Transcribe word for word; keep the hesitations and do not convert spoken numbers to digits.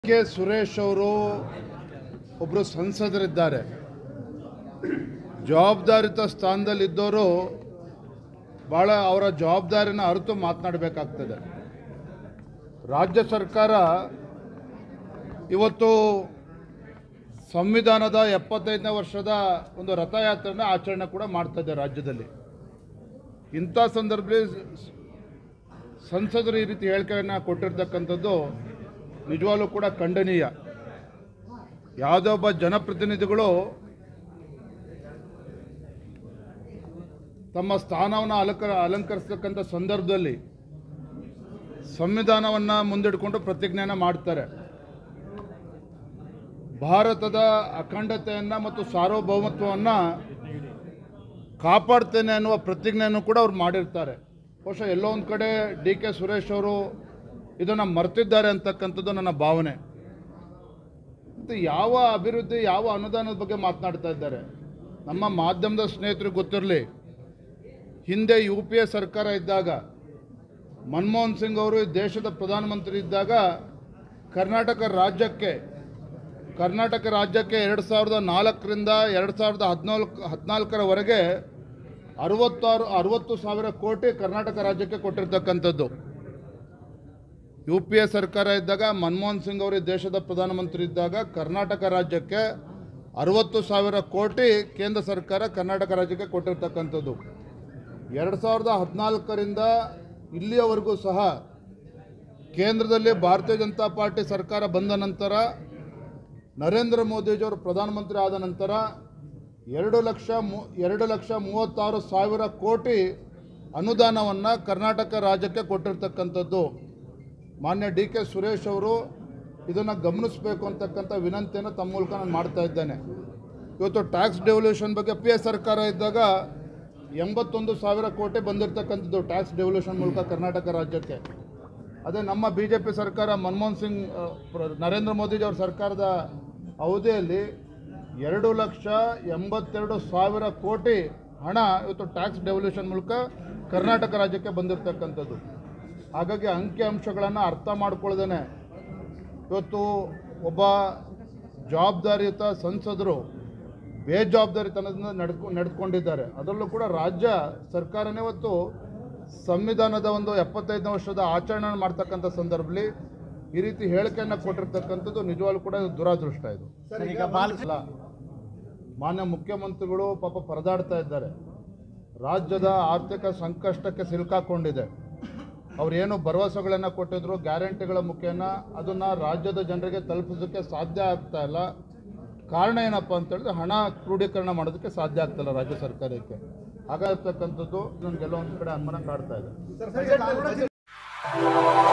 K Suresh ಅವರು ಒಬ್ಬರು ಸಂಸದರಿದ್ದಾರೆ. ಜವಾಬ್ದಾರಿತ ಸ್ಥಾನದಲ್ಲಿದ್ದವರು ಭಾಳ ಅವರ ಜವಾಬ್ದಾರಿನ ಅರಿತು ಮಾತನಾಡಬೇಕಾಗ್ತದೆ. ರಾಜ್ಯ ಸರ್ಕಾರ ಇವತ್ತು ಸಂವಿಧಾನದ ಎಪ್ಪತ್ತೈದನೇ ವರ್ಷದ ಒಂದು ರಥಯಾತ್ರೆನ ಆಚರಣೆ ಕೂಡ ಮಾಡ್ತಾಯಿದೆ ರಾಜ್ಯದಲ್ಲಿ. ಇಂಥ ಸಂದರ್ಭದಲ್ಲಿ ಸಂಸದರು ಈ ರೀತಿ ಹೇಳಿಕೆಯನ್ನು ಕೊಟ್ಟಿರ್ತಕ್ಕಂಥದ್ದು ನಿಜವಾಗ್ಲೂ ಕೂಡ ಖಂಡನೀಯ. ಯಾವುದೋ ಒಬ್ಬ ಜನಪ್ರತಿನಿಧಿಗಳು ತಮ್ಮ ಸ್ಥಾನವನ್ನು ಅಲಂಕಾರ ಅಲಂಕರಿಸ್ತಕ್ಕಂಥ ಸಂದರ್ಭದಲ್ಲಿ ಸಂವಿಧಾನವನ್ನು ಮುಂದಿಟ್ಕೊಂಡು ಪ್ರತಿಜ್ಞೆಯನ್ನು ಮಾಡ್ತಾರೆ. ಭಾರತದ ಅಖಂಡತೆಯನ್ನು ಮತ್ತು ಸಾರ್ವಭೌಮತ್ವವನ್ನು ಕಾಪಾಡ್ತೇನೆ ಅನ್ನುವ ಪ್ರತಿಜ್ಞೆಯನ್ನು ಕೂಡ ಅವ್ರು ಮಾಡಿರ್ತಾರೆ. ಬಹುಶಃ ಎಲ್ಲೋ ಒಂದು ಕಡೆ ಡಿ ಕೆ ಸುರೇಶ್ ಅವರು ಇದನ್ನು ಮರೆತಿದ್ದಾರೆ ಅಂತಕ್ಕಂಥದ್ದು ನನ್ನ ಭಾವನೆ. ಮತ್ತು ಯಾವ ಅಭಿವೃದ್ಧಿ ಯಾವ ಅನುದಾನದ ಬಗ್ಗೆ ಮಾತನಾಡ್ತಾ ಇದ್ದಾರೆ? ನಮ್ಮ ಮಾಧ್ಯಮದ ಸ್ನೇಹಿತರಿಗೆ ಗೊತ್ತಿರಲಿ, ಹಿಂದೆ ಯು ಪಿ ಎ ಸರ್ಕಾರ ಇದ್ದಾಗ ಮನಮೋಹನ್ ಸಿಂಗ್ ಅವರು ದೇಶದ ಪ್ರಧಾನಮಂತ್ರಿ ಇದ್ದಾಗ ಕರ್ನಾಟಕ ರಾಜ್ಯಕ್ಕೆ ಕರ್ನಾಟಕ ರಾಜ್ಯಕ್ಕೆ ಎರಡು ಸಾವಿರದ ನಾಲ್ಕರಿಂದ ಎರಡು ಸಾವಿರದ ಹದಿನಾಲ್ಕು ಹದಿನಾಲ್ಕರವರೆಗೆ ಅರವತ್ತಾರು ಅರವತ್ತು ಸಾವಿರ ಕೋಟಿ ಕರ್ನಾಟಕ ರಾಜ್ಯಕ್ಕೆ ಕೊಟ್ಟಿರ್ತಕ್ಕಂಥದ್ದು. ಯು ಪಿ ಎ ಸರ್ಕಾರ ಇದ್ದಾಗ ಮನಮೋಹನ್ ಸಿಂಗ್ ಅವರು ದೇಶದ ಪ್ರಧಾನಮಂತ್ರಿ ಇದ್ದಾಗ ಕರ್ನಾಟಕ ರಾಜ್ಯಕ್ಕೆ ಅರವತ್ತು ಸಾವಿರ ಕೋಟಿ ಕೇಂದ್ರ ಸರ್ಕಾರ ಕರ್ನಾಟಕ ರಾಜ್ಯಕ್ಕೆ ಕೊಟ್ಟಿರ್ತಕ್ಕಂಥದ್ದು. ಎರಡು ಸಾವಿರದ ಹದಿನಾಲ್ಕರಿಂದ ಇಲ್ಲಿಯವರೆಗೂ ಸಹ ಕೇಂದ್ರದಲ್ಲಿ ಭಾರತೀಯ ಜನತಾ ಪಾರ್ಟಿ ಸರ್ಕಾರ ಬಂದ ನಂತರ ನರೇಂದ್ರ ಮೋದಿಜಿಯವರು ಪ್ರಧಾನಮಂತ್ರಿ ಆದ ನಂತರ ಎರಡು ಲಕ್ಷ ಮೂ ಎರಡು ಲಕ್ಷ ಮೂವತ್ತಾರು ಸಾವಿರ ಕೋಟಿ ಅನುದಾನವನ್ನು ಕರ್ನಾಟಕ ರಾಜ್ಯಕ್ಕೆ ಕೊಟ್ಟಿರ್ತಕ್ಕಂಥದ್ದು. ಮಾನ್ಯ ಡಿ ಕೆ ಸುರೇಶ್ ಅವರು ಇದನ್ನು ಗಮನಿಸಬೇಕು ಅಂತಕ್ಕಂಥ ವಿನಂತಿಯನ್ನು ತಮ್ಮ ಮೂಲಕ ನಾನು ಮಾಡ್ತಾ ಇದ್ದೇನೆ. ಇವತ್ತು ಟ್ಯಾಕ್ಸ್ ಡೆವಲ್ಯೂಷನ್ ಬಗ್ಗೆ ಪಿ ಎಸ್ ಸರ್ಕಾರ ಇದ್ದಾಗ ಎಂಬತ್ತೊಂದು ಸಾವಿರ ಕೋಟಿ ಬಂದಿರತಕ್ಕಂಥದ್ದು ಟ್ಯಾಕ್ಸ್ ಡೆವಲ್ಯೂಷನ್ ಮೂಲಕ ಕರ್ನಾಟಕ ರಾಜ್ಯಕ್ಕೆ. ಅದೇ ನಮ್ಮ ಬಿ ಜೆ ಪಿ ಸರ್ಕಾರ ಮನಮೋಹನ್ ಸಿಂಗ್ ನರೇಂದ್ರ ಮೋದಿಜಿಯವ್ರ ಸರ್ಕಾರದ ಅವಧಿಯಲ್ಲಿ ಎರಡು ಲಕ್ಷ ಎಂಬತ್ತೆರಡು ಸಾವಿರ ಕೋಟಿ ಹಣ ಇವತ್ತು ಟ್ಯಾಕ್ಸ್ ಡೆವಲ್ಯೂಷನ್ ಮೂಲಕ ಕರ್ನಾಟಕ ರಾಜ್ಯಕ್ಕೆ ಬಂದಿರತಕ್ಕಂಥದ್ದು. ಹಾಗಾಗಿ ಅಂಕಿ ಅಂಶಗಳನ್ನು ಅರ್ಥ ಮಾಡ್ಕೊಳ್ದೇನೆ ಇವತ್ತು ಒಬ್ಬ ಜವಾಬ್ದಾರಿಯುತ ಸಂಸದರು ಬೇಜವಾಬ್ದಾರಿತನದಿಂದ ನಡೆದು ನಡೆದುಕೊಂಡಿದ್ದಾರೆ. ಅದರಲ್ಲೂ ಕೂಡ ರಾಜ್ಯ ಸರ್ಕಾರನೇ ಇವತ್ತು ಸಂವಿಧಾನದ ಒಂದು ಎಪ್ಪತ್ತೈದನೇ ವರ್ಷದ ಆಚರಣೆ ಮಾಡ್ತಕ್ಕಂಥ ಸಂದರ್ಭದಲ್ಲಿ ಈ ರೀತಿ ಹೇಳಿಕೆಯನ್ನು ಕೊಟ್ಟಿರ್ತಕ್ಕಂಥದ್ದು ನಿಜವಾಗ್ಲೂ ಕೂಡ ದುರಾದೃಷ್ಟ. ಇದು ಅಲ್ಲ, ಮಾನ್ಯ ಮುಖ್ಯಮಂತ್ರಿಗಳು ಪಾಪ ಪರದಾಡ್ತಾ ಇದ್ದಾರೆ. ರಾಜ್ಯದ ಆರ್ಥಿಕ ಸಂಕಷ್ಟಕ್ಕೆ ಸಿಲುಕಾಕೊಂಡಿದೆ. ಅವರೇನು ಭರವಸೆಗಳನ್ನು ಕೊಟ್ಟಿದ್ರು ಗ್ಯಾರಂಟಿಗಳ ಮುಖೇನ ಅದನ್ನು ರಾಜ್ಯದ ಜನರಿಗೆ ತಲುಪಿಸೋಕ್ಕೆ ಸಾಧ್ಯ ಆಗ್ತಾ ಇಲ್ಲ. ಕಾರಣ ಏನಪ್ಪ ಅಂತ ಹೇಳಿದ್ರೆ ಹಣ ಕ್ರೋಢೀಕರಣ ಮಾಡೋದಕ್ಕೆ ಸಾಧ್ಯ ಆಗ್ತಾಯಿಲ್ಲ ರಾಜ್ಯ ಸರ್ಕಾರಕ್ಕೆ. ಹಾಗಾಗಿರ್ತಕ್ಕಂಥದ್ದು ನನಗೆಲ್ಲ ಒಂದು ಕಡೆ ಅನುಮಾನ ಕಾಡ್ತಾ ಇದೆ.